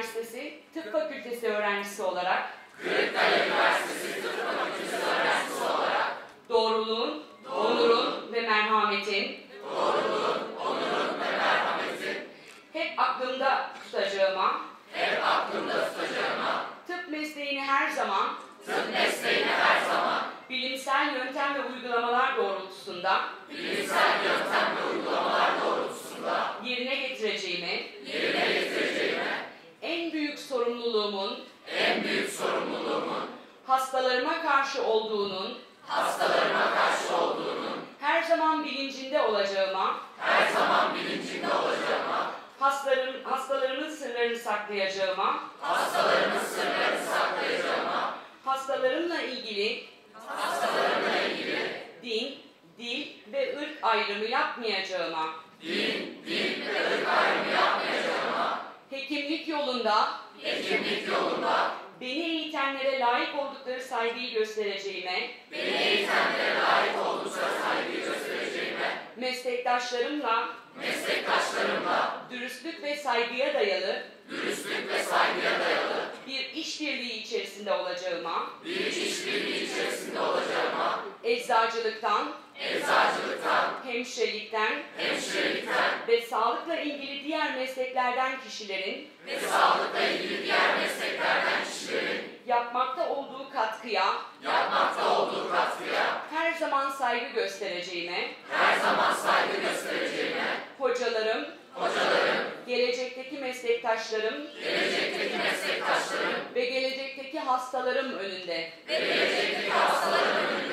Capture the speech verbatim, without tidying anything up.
Üniversitesi Tıp Fakültesi öğrencisi olarak Kırıkkale Üniversitesi Tıp Fakültesi öğrencisi olarak doğruluğun, onurun ve merhametin doğruluğun, onurun ve merhametin hep aklımda tutacağıma, hep aklımda tutacağıma, tıp mesleğini her zaman tıp mesleğini her zaman bilimsel yöntem ve uygulamalar doğrultusunda bilimsel yöntem ve uygulamalar doğrultusunda yerine getireceğimi, yerine getireceğime, en büyük sorumluluğumun en büyük sorumluluğumun hastalarıma karşı olduğunun hastalarıma karşı olduğunun her zaman bilincinde olacağıma, her zaman bilincinde olacağıma, hastalarım, hastalarımın sırlarını saklayacağıma, hastalarımın sırlarını saklayacağıma, hastalarımla ilgili hastalarımla ilgili din, dil ve ırk ayrımı yapmayacağıma, din, dil ve ırk ayrımı yapmayacağıma, hekimlik yolunda hekimlik yolunda beni eğitenlere layık oldukları saygıyı göstereceğime, beni eğitenlere layık oldukça saygı göstereceğime, meslektaşlarımla meslektaşlarımla dürüstlük ve saygıya dayalı dürüstlük ve saygıya dayalı bir işbirliği içerisinde olacağıma, bir işbirliği içerisinde olacağıma, eczacılıktan, eczacılıktan, hemşirelikten hemşirelikten ve sağlıkla ilgili diğer mesleklerden kişilerin ve sağlıkla ilgili diğer mesleklerden kişilerin yapmakta olduğu katkıya yapmakta olduğu katkıya her zaman saygı göstereceğime, her zaman saygı göstereceğime, hocalarım, hocalarım, gelecekteki meslektaşlarım gelecekteki meslektaşlarım ve gelecekteki hastalarım önünde ve gelecekteki hastalarım önünde